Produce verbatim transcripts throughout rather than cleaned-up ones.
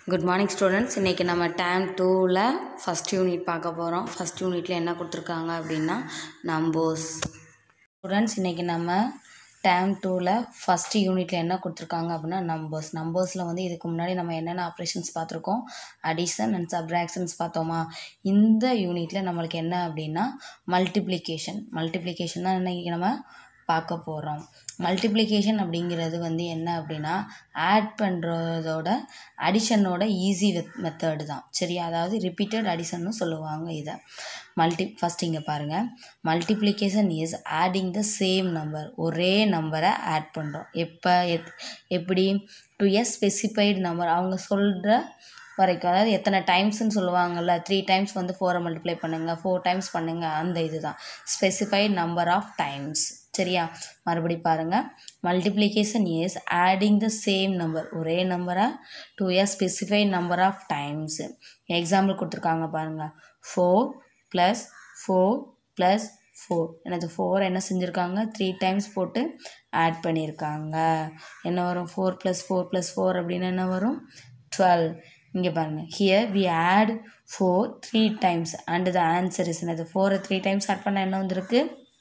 Good morning students. இன்னைக்கு நம்ம term two ல first unit பார்க்க போறோம். first unitல என்ன கொடுத்திருக்காங்க அப்படினா numbers. Students இன்னைக்கு நம்ம term two ல first unitல என்ன கொடுத்திருக்காங்க அப்படினா numbers. Numbersல வந்து இதுக்கு முன்னாடி நம்ம என்னென்ன operations பார்த்திருக்கோம்? Addition and subtractions பார்த்தோமா? இந்த unitல நமக்கு என்ன அப்படினா multiplication. Multiplication தான் இன்னைக்கு நம்ம பார்க்க போறோம். மல்டிப்ளிகேஷன் அப்படிங்கிறது வந்து என்ன அப்படின்னா ஆட் பண்ணுறதோட அடிஷனோட ஈஸி மெத்தட் தான். சரியா? அதாவது ரிப்பீட்டட் அடிஷன்னு சொல்லுவாங்க இதை. மல்டி ஃபஸ்ட் இங்கே பாருங்கள், multiplication is adding the same number. ஒரே நம்பரை ஆட் பண்ணுறோம். எப்போ எத் எப்படி டு எ ஸ்பெசிஃபைடு நம்பர், அவங்க சொல்கிற வரைக்கும், அதாவது எத்தனை டைம்ஸ்ன்னு சொல்லுவாங்கள்ல, த்ரீ டைம்ஸ் வந்து ஃபோரை மல்டிப்ளை பண்ணுங்கள், ஃபோர் டைம்ஸ் பண்ணுங்கள், அந்த இது தான் ஸ்பெசிஃபைடு நம்பர் ஆஃப் டைம்ஸ். சரியா? மறுபடி பாருங்கள், multiplication is adding the same number, ஒரே நம்பரை to a specified number of times. Example கொடுத்துருக்காங்க பாருங்கள், four plus four plus four. எனது ஃபோர் என்ன செஞ்சுருக்காங்க, த்ரீ டைம்ஸ் போட்டு ஆட் பண்ணியிருக்காங்க. என்ன வரும்? Four plus four plus four அப்படின்னு என்ன வரும்? டுவெல். இங்கே பாருங்கள், here we add four three times and the answer is என்னது? ஃபோரை த்ரீ டைம்ஸ் ஆட் பண்ணால் என்ன வந்திருக்கு?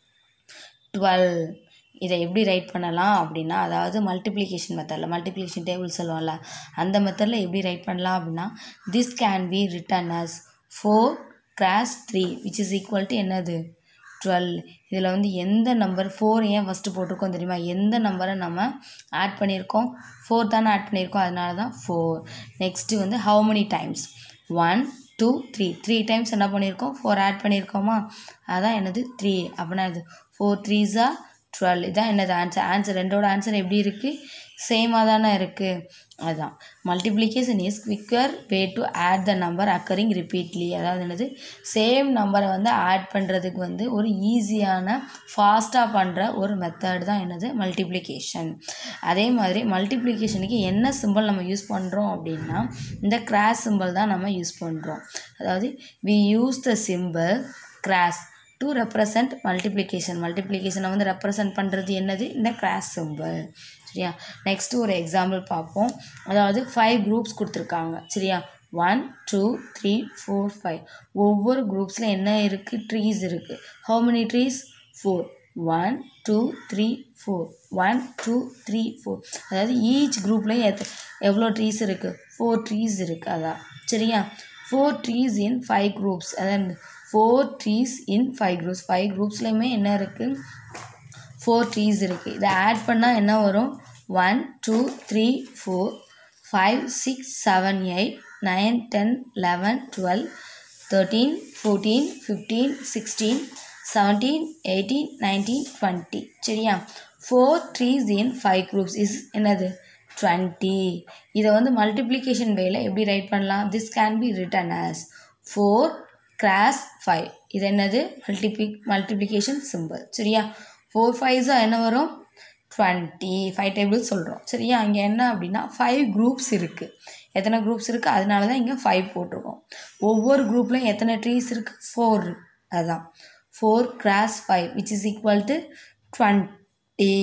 டுவெல். இதை எப்படி ரைட் பண்ணலாம் அப்படின்னா, அதாவது மல்டிப்ளிகேஷன் மெத்தடில், மல்டிப்ளிகேஷன் டேபிள் சொல்லுவோம்ல, அந்த மெத்தடில் எப்படி ரைட் பண்ணலாம் அப்படின்னா, this can be written as four cross three which is equal to என்னது? டுவெல். இதில் வந்து எந்த நம்பர் ஃபோர் ஏன் ஃபஸ்ட்டு போட்டிருக்கோம் தெரியுமா? எந்த நம்பரை நம்ம ஆட் பண்ணியிருக்கோம்? ஃபோர் தானே ஆட் பண்ணியிருக்கோம், அதனால தான் ஃபோர். நெக்ஸ்ட்டு வந்து how many times? One two three. Three times என்ன பண்ணியிருக்கோம்? ஃபோர் ஆட் பண்ணியிருக்கோமா? அதான் என்னது? த்ரீ. அப்படின்னா இது ஃபோர் த்ரீஸா டுவெல். இதான் என்னது? ஆன்சர். ஆன்சர் ரெண்டோட ஆன்சர் எப்படி இருக்குது? சேமாக தானே இருக்குது. அதுதான் multiplication is quicker way to add the number occurring repeatedly. அதாவது என்னது? சேம் நம்பரை வந்து ஆட் பண்ணுறதுக்கு வந்து ஒரு ஈஸியான ஃபாஸ்ட்டாக பண்ணுற ஒரு மெத்தட் தான் என்னது? மல்டிப்ளிகேஷன். அதே மாதிரி மல்டிப்ளிகேஷனுக்கு என்ன சிம்பிள் நம்ம யூஸ் பண்ணுறோம் அப்படின்னா, இந்த கிராஸ் சிம்பிள் தான் நம்ம யூஸ் பண்ணுறோம். அதாவது we use the simple cross to represent multiplication. மல்டிப்ளிகேஷனை வந்து ரெப்ரசன்ட் பண்ணுறது என்னது? இந்த கிராஸ் சிம்பிள். சரியா? நெக்ஸ்ட்டு ஒரு எக்ஸாம்பிள் பார்ப்போம். அதாவது ஃபைவ் குரூப்ஸ் கொடுத்துருக்காங்க. சரியா? One two three four five. ஒவ்வொரு குரூப்ஸில் என்ன இருக்குது? ட்ரீஸ் இருக்குது. How many trees? Four. One two three four. One two three four. அதாவது ஈச் குரூப்லேயும் எத் எவ்வளோ ட்ரீஸ் இருக்குது? ஃபோர் ட்ரீஸ் இருக்குது. அதான். சரியா? Four trees in five groups. அதாவது four trees in five groups. Five குரூப்ஸ்லையுமே என்ன இருக்குது? ஃபோர் ட்ரீஸ் இருக்குது. இதை ஆட் பண்ணால் என்ன வரும்? One two three four five six seven eight nine ten eleven twelve thirteen fourteen fifteen sixteen seventeen eighteen nineteen twenty. சரியா? Four trees in five groups is என்னது? டுவெண்ட்டி. இதை வந்து மல்டிப்ளிகேஷன் வேல எப்படி ரைட் பண்ணலாம்? This can be written as four cross five. இது என்னது? Multi multiplication simple. சரியா? ஃபோர் ஃபைவ்ஸா என்ன வரும்? டுவெண்ட்டி. ஃபைவ் டேபிள் சொல்கிறோம். சரியா? இங்கே என்ன அப்படின்னா ஃபைவ் குரூப்ஸ் இருக்குது. எத்தனை குரூப்ஸ் இருக்குது? அதனால தான் இங்கே ஃபைவ் போட்டிருக்கோம். ஒவ்வொரு குரூப்லையும் எத்தனை ட்ரீஸ் இருக்குது? ஃபோர். அதுதான் four cross five which is equal to twenty.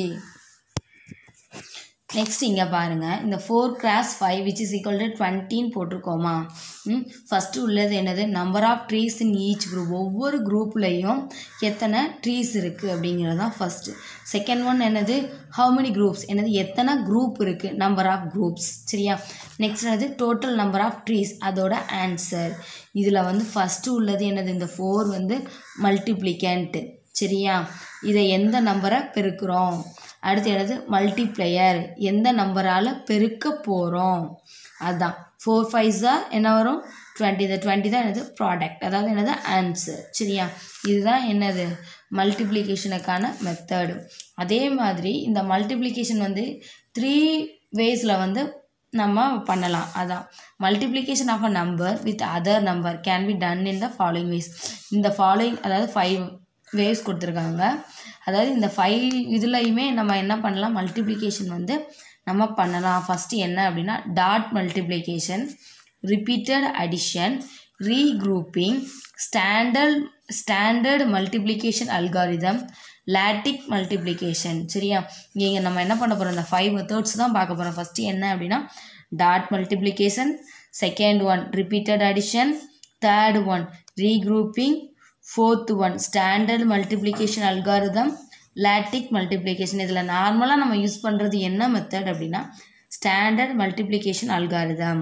Next இங்கே பாருங்கள், இந்த four cross five which is equal to டுவெண்ட்டின்னு போட்டிருக்கோமா? ம் ஃபஸ்ட்டு உள்ளது என்னது? Number of trees in each group. ஒவ்வொரு குரூப்லேயும் எத்தனை ட்ரீஸ் இருக்குது அப்படிங்கிறது தான் ஃபஸ்ட்டு. செகண்ட் ஒன் என்னது? How many groups. என்னது? எத்தனை குரூப் இருக்குது? Number of groups. சரியா? நெக்ஸ்ட் என்னது? டோட்டல் நம்பர் ஆஃப் ட்ரீஸ், அதோட ஆன்சர். இதில் வந்து ஃபஸ்ட்டு உள்ளது என்னது? இந்த ஃபோர் வந்து மல்டிப்ளிகண்ட். சரியா? இதை எந்த நம்பரை பெருக்கிறோம்? அடுத்து என்னது? மல்டிப்ளையர். எந்த நம்பரால் பெருக்க போகிறோம்? அதுதான் ஃபோர் ஃபைவ்ஸா என்ன வரும்? டுவெண்ட்டி. இந்த டுவெண்ட்டி தான் என்னது? ப்ராடக்ட். அதாவது என்னது? ஆன்சர். சரியா? இதுதான் என்னது? மல்டிப்ளிகேஷனுக்கான மெத்தடு. அதே மாதிரி இந்த மல்டிப்ளிகேஷன் வந்து த்ரீ வேஸில் வந்து நம்ம பண்ணலாம். அதான் multiplication of a number with other number can be done in the following ways. இந்த ஃபாலோயிங் அதாவது ஃபைவ் வேவ்ஸ் கொடுத்துருக்காங்க. அதாவது இந்த ஃபைவ் இதுலையுமே நம்ம என்ன பண்ணலாம்? மல்டிப்ளிகேஷன் வந்து நம்ம பண்ணலாம். ஃபஸ்ட்டு என்ன அப்படின்னா dot multiplication, repeated addition, regrouping, standard standard multiplication algorithm, lattice multiplication. சரியா? இங்கே நம்ம என்ன பண்ண போகிறோம்? இந்த ஃபைவ் மெத்தட்ஸ் தான் பார்க்க போகிறோம். ஃபஸ்ட்டு என்ன அப்படின்னா dot multiplication, Second one, repeated addition. Third one, regrouping. Fourth one, standard multiplication algorithm. Lattice multiplication. இதில் நார்மலாக நம்ம யூஸ் பண்ணுறது என்ன மெத்தட் அப்படின்னா ஸ்டாண்டர்ட் மல்டிப்ளிகேஷன் அல்காரிதம்.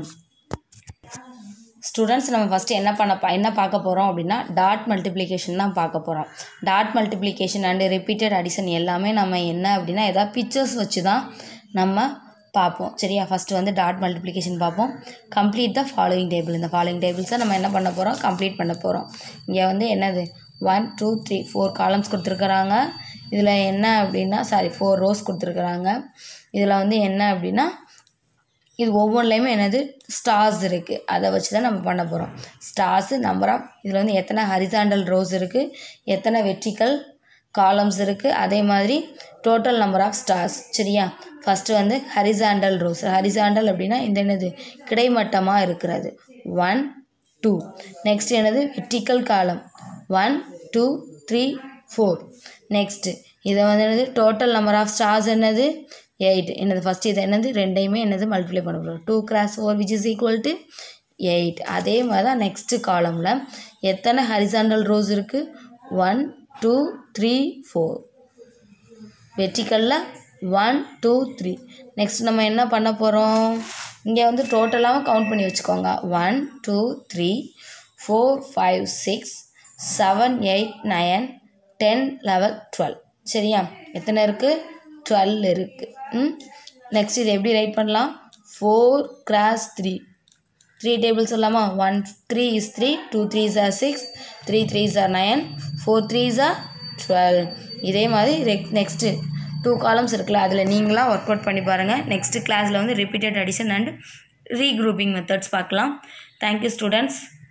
ஸ்டூடெண்ட்ஸ் நம்ம ஃபஸ்ட்டு என்ன பண்ண என்ன பார்க்க போகிறோம் அப்படின்னா டாட் மல்டிப்ளிகேஷன் தான் பார்க்க போகிறோம். Dot multiplication and repeated addition எல்லாமே நம்ம என்ன அப்படின்னா ஏதாவது பிக்சர்ஸ் வச்சு தான் நம்ம பார்ப்போம். சரியா? ஃபஸ்ட்டு வந்து டாட் மல்டிப்ளிகேஷன் பார்ப்போம். Complete the following table. இந்த ஃபாலோயிங் டேபிள்ஸை நம்ம என்ன பண்ண போகிறோம்? கம்ப்ளீட் பண்ண போகிறோம். இங்கே வந்து என்னது one two three four columns கொடுத்துருக்குறாங்க. இதில் என்ன அப்படின்னா சாரி ஃபோர் ரோஸ் கொடுத்துருக்குறாங்க. இதில் வந்து என்ன அப்படின்னா இது ஒவ்வொன்றுலேயுமே என்னது ஸ்டார்ஸ் இருக்குது. அதை வச்சு தான் நம்ம பண்ண போகிறோம். ஸ்டார்ஸு நம்பர் ஆஃப் இதில் வந்து எத்தனை ஹரிசாண்டல் ரோஸ் இருக்குது, எத்தனை வெர்டிக்கல் காலம்ஸ் இருக்குது, அதே மாதிரி டோட்டல் நம்பர் ஆஃப் ஸ்டார்ஸ். சரியா? ஃபஸ்ட்டு வந்து ஹரிசாண்டல் ரோஸ். ஹரிசாண்டல் அப்படின்னா இந்த என்னது கிடைமட்டமாக இருக்கிறது ஒன் டூ. நெக்ஸ்ட் என்னது vertical column one two three four. Next இதை வந்து என்னது டோட்டல் நம்பர் ஆஃப் ஸ்டார்ஸ் என்னது எயிட். என்னது ஃபஸ்ட்டு இது என்னது ரெண்டையுமே என்னது மல்டிப்ளை பண்ண போகிறோம். Two cross four which is equal to eight. அதே மாதிரி தான் நெக்ஸ்ட்டு காலமில் எத்தனை ஹரிசாண்டல் ரோஸ் இருக்குது one two three four. வெர்டிக்கலில் one two three. Next நம்ம என்ன பண்ண போகிறோம்? இங்கே வந்து டோட்டலாகவும் கவுண்ட் பண்ணி வச்சுக்கோங்க. One two three four five six seven eight nine ten eleven twelve. சரியா? எத்தனை இருக்குது? டுவெல் இருக்குது. ம் நெக்ஸ்ட் இது எப்படி ரைட் பண்ணலாம்? Four cross three. Three tables இல்லாமா? One three is three, two threes are six, three threes are nine, four threes are twelve. இதே மாதிரி ரெக் நெக்ஸ்ட்டு டூ காலம்ஸ் இருக்குல்ல, அதில் நீங்களாம் ஒர்க் அவுட் பண்ணி பாருங்கள். நெக்ஸ்ட்டு கிளாஸில் வந்து repeated addition and regrouping methods பார்க்கலாம். Thank you students.